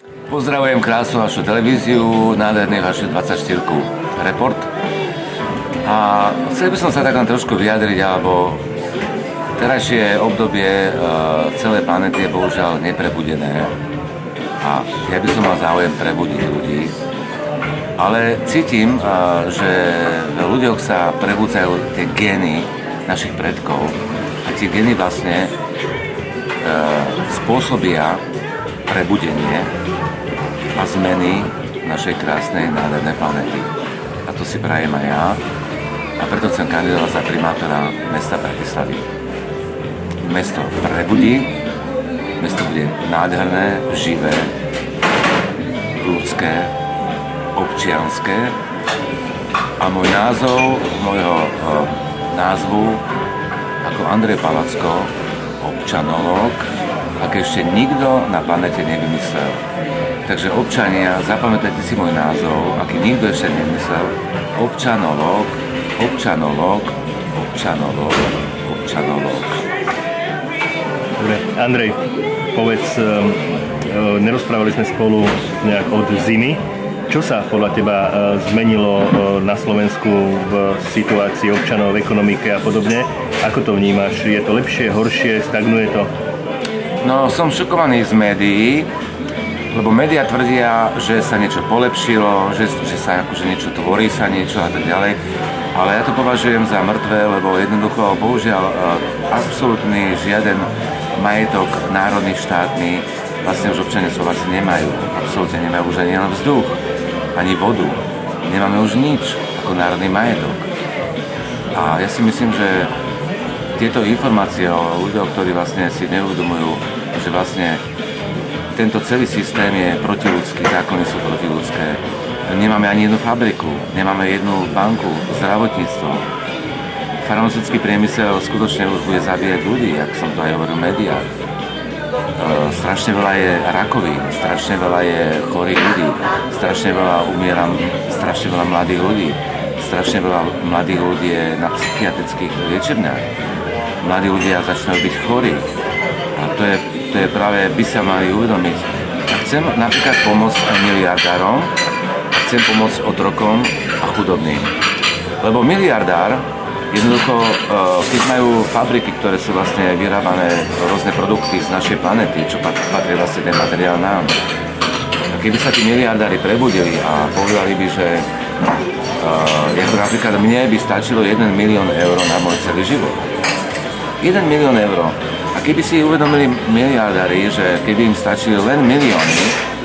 Pozdravujem krásnu vašu televíziu, nádherný vašu 24 Report. A chcel by som sa tak len trošku vyjadriť, alebo terajšie obdobie celej planety je bohužiaľ neprebudené. A ja by som mal záujem prebudiť ľudí. Ale cítim, že v ľuďoch sa prebudzajú tie gény našich predkov. A tie gény vlastne spôsobia prebudenie a zmeny našej krásnej, nádhernej planety. A to si prajem aj ja. A preto chcem kandidovať za primátora mesta Bratislavy. Mesto prebudí, mesto bude nádherné, živé, ľudské, občianske. A môj názov, môjho názvu ako Andrej Palacko, občanológ, aké ešte nikto na planete nevymyslel. Takže občania, zapamätajte si môj názov, aký nikto ešte nevymyslel. Občanológ, občanológ, občanológ, občanológ. Dobre, Andrej, povedz, nerozprávali sme spolu nejak od zimy. Čo sa podľa teba zmenilo na Slovensku v situácii občanov, v ekonomike a podobne? Ako to vnímaš? Je to lepšie, horšie, stagnuje to? No, som šokovaný z médií, lebo médiá tvrdia, že sa niečo polepšilo, že sa akože niečo tvorí sa niečo a tak ďalej. Ale ja to považujem za mŕtve, lebo jednoducho, bohužiaľ, absolútny žiaden majetok národný, štátny, vlastne už občania Slováci nemajú. Absolútne nemajú už ani len vzduch, ani vodu. Nemáme už nič ako národný majetok. A ja si myslím, že tieto informácie o ľuďoch, ktorí vlastne si neuvedomujú, že vlastne tento celý systém je protiľudský, zákony sú protiľudské. Nemáme ani jednu fabriku, nemáme jednu banku, zdravotníctvo. Farmaceutický priemysel skutočne už bude zabíjať ľudí, jak som to aj hovoril v médiách. Strašne veľa je rakovín, strašne veľa je chorých ľudí, strašne veľa umiera, strašne veľa mladých ľudí, strašne veľa mladých ľudí je na psychiatrických liečebniach. Mladí ľudia začínajú byť chorí. A to je práve, by sa mali uvedomiť. A chcem napríklad pomôcť aj miliardárom, a chcem pomôcť otrokom a chudobným. Lebo miliardár, jednoducho, keď majú fabriky, ktoré sú vlastne vyrábané rôzne produkty z našej planety, čo patrí vlastne ten materiál nám. A keby sa tí miliardári prebudili a povedali by, že napríklad mne by stačilo 1 milión eur na môj celý život. 1 milión eur. A keby si uvedomili miliardári, že keby im stačili len milióny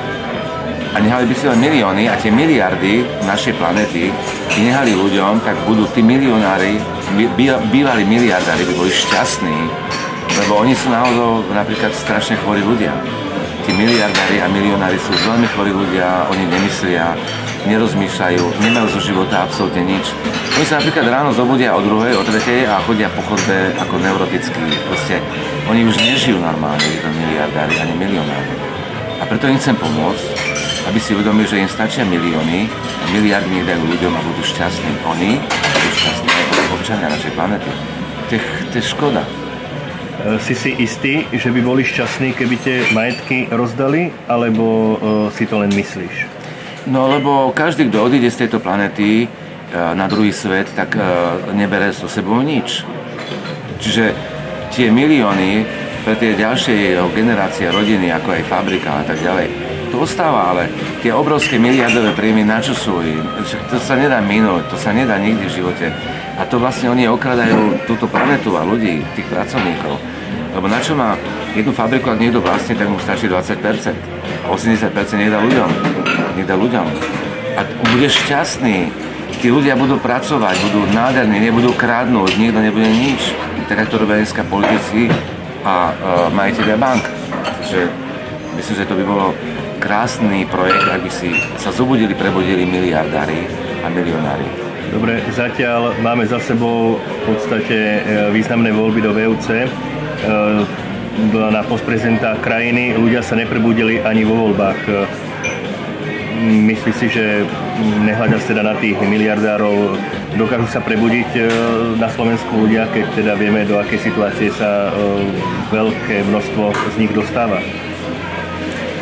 a nehali by si len milióny a tie miliardy našej planety by nehali ľuďom, tak budú tí milionári, bývalí miliardári by boli šťastní, lebo oni sú naozaj napríklad strašne chorí ľudia. Tí miliardári a milionári sú veľmi chorí ľudia, oni nemyslia, nerozmýšľajú, nemajú zo života absolútne nič. Oni sa napríklad ráno zobudia o 2:00, o 3:00 a chodia po chodbe ako neurotickí. Proste oni už nežijú normálne, títo miliardári ani milionári. A preto im chcem pomôcť, aby si uvedomili, že im stačia milióny a miliardy nech dajú ľuďom a budú šťastní. Oni budú šťastní aj občania našej planety. To je škoda. Si si istý, že by boli šťastní, keby tie majetky rozdali, alebo si to len myslíš? No, lebo každý, kto odíde z tejto planety na druhý svet, tak nebere so sebou nič. Čiže tie milióny pre tie ďalšie generácie rodiny, ako aj fabrika a tak ďalej, to ostáva, ale tie obrovské miliardové príjmy, na čo sú im? To sa nedá minúť, to sa nedá nikdy v živote. A to vlastne oni okradajú túto planetu a ľudí, tých pracovníkov. Lebo na čo má jednu fabriku, ak niekto vlastne, tak mu stačí 20%. A 80% nedá ľuďom. A budeš šťastný. Tí ľudia budú pracovať, budú nádherní, nebudú kradnúť, nikto nebude nič. Tak ako to robia dneska politici a majiteľia bank. Takže myslím, že to by bolo krásny projekt, ak by si sa prebudili miliardári a milionári. Dobre, zatiaľ máme za sebou v podstate významné voľby do VUC. Na post prezidenta krajiny ľudia sa neprebudili ani vo voľbách. Myslíš si, že nehľadá teda na tých miliardárov, dokážu sa prebudiť na Slovensku ľudia, keď teda vieme, do akej situácie sa veľké množstvo z nich dostáva?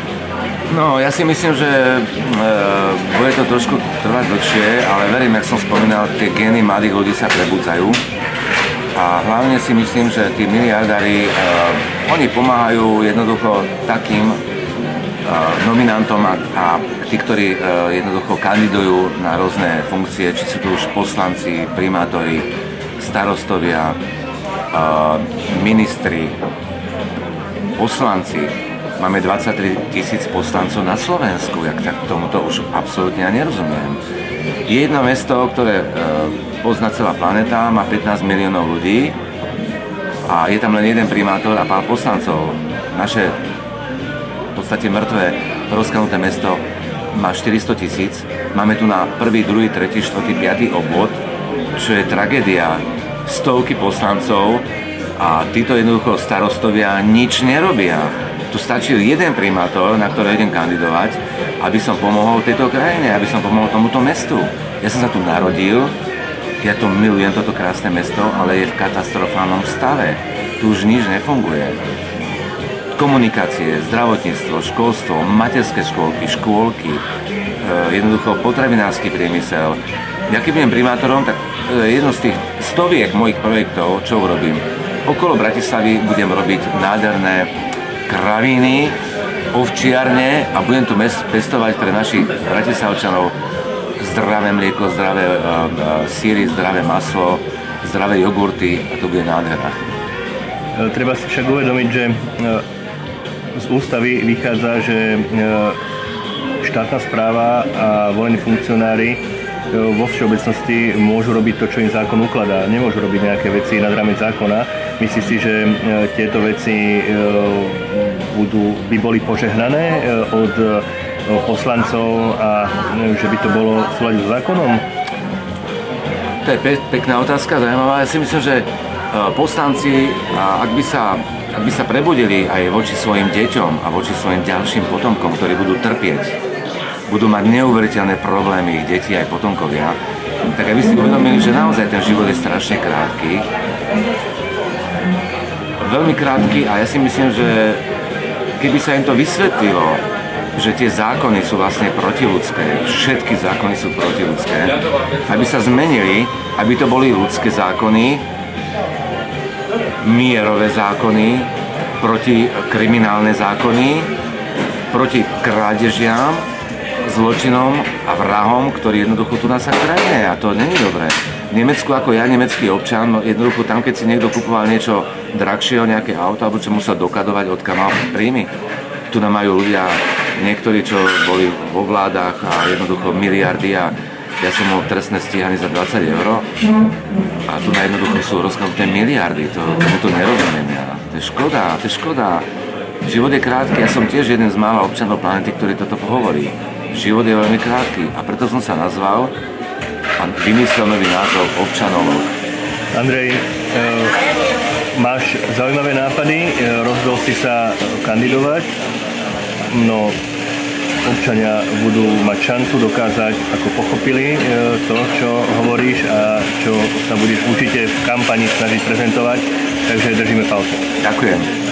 No, ja si myslím, že bude to trošku trvať dlhšie, ale verím, jak som spomínal, tie gény mladých ľudí sa prebudzajú. A hlavne si myslím, že tí miliardári, oni pomáhajú jednoducho takým nominantom a tí, ktorí jednoducho kandidujú na rôzne funkcie, či sú tu už poslanci, primátori, starostovia, ministri, poslanci. Máme 23 000 poslancov na Slovensku, jak tak tomuto už absolútne ja nerozumiem. Je jedno mesto, ktoré pozná celá planéta, má 15 miliónov ľudí a je tam len jeden primátor a pár poslancov. Naše v podstate mŕtve, rozklenuté mesto má 400 000. Máme tu na 1., 2., 3., 4., 5. obvod, čo je tragédia. Stovky poslancov a títo jednoducho starostovia nič nerobia. Tu stačí jeden primátor, na ktorého idem kandidovať, aby som pomohol tejto krajine, aby som pomohol tomuto mestu. Ja som sa tu narodil, ja to milujem, toto krásne mesto, ale je v katastrofálnom stave. Tu už nič nefunguje. Komunikácie, zdravotníctvo, školstvo, materské škôlky, škôlky, jednoducho potravinársky priemysel. Ja keď budem primátorom, tak jedno z tých stoviek mojich projektov, čo urobím? Okolo Bratislavy budem robiť nádherné kravíny, ovčiarne a budem tu pestovať pre našich bratislavčanov zdravé mlieko, zdravé síry, zdravé maslo, zdravé jogurty a to bude nádhera. Treba si však uvedomiť, že z ústavy vychádza, že štátna správa a volení funkcionári vo všeobecnosti môžu robiť to, čo im zákon ukladá. Nemôžu robiť nejaké veci nad rámec zákona. Myslíš si, že tieto veci by boli požehnané od poslancov a že by to bolo v súlade s zákonom? To je pekná otázka, zaujímavá. Ja si myslím, že poslanci, ak by sa prebudili aj voči svojim deťom a voči svojim ďalším potomkom, ktorí budú trpieť, budú mať neuveriteľné problémy ich deti aj potomkovia, tak aby si uvedomili, že naozaj ten život je strašne krátky. Veľmi krátky a ja si myslím, že keby sa im to vysvetlilo, že tie zákony sú vlastne protiľudské, všetky zákony sú protiľudské, aby sa zmenili, aby to boli ľudské zákony, mierové zákony, protikriminálne zákony, proti krádežiam, zločinom a vrahom, ktorí jednoducho tu nás sa krajine a to není dobré. V Nemecku, ako ja, nemecký občan, jednoducho tam, keď si niekto kupoval niečo drahšieho, nejaké auto, alebo čo musel dokladovať, odkiaľ mal príjmy. Tu nám majú ľudia, niektorí, čo boli vo vládach a jednoducho miliardy a ja som bol trestne stíhaný za 20 € a tu na jednoducho sú rozkladnuté miliardy, tomu to nerozumiem ja. To je škoda. Život je krátky, ja som tiež jeden z mála občanov planety, ktorý toto hovorí. Život je veľmi krátky a preto som sa nazval a vymyslel nový názov občanov. Andrej, máš zaujímavé nápady, rozhodol si sa kandidovať, no občania budú mať šancu dokázať, ako pochopili to, čo hovoríš a čo sa budeš určite v kampani snažiť prezentovať, takže držíme palce. Ďakujem.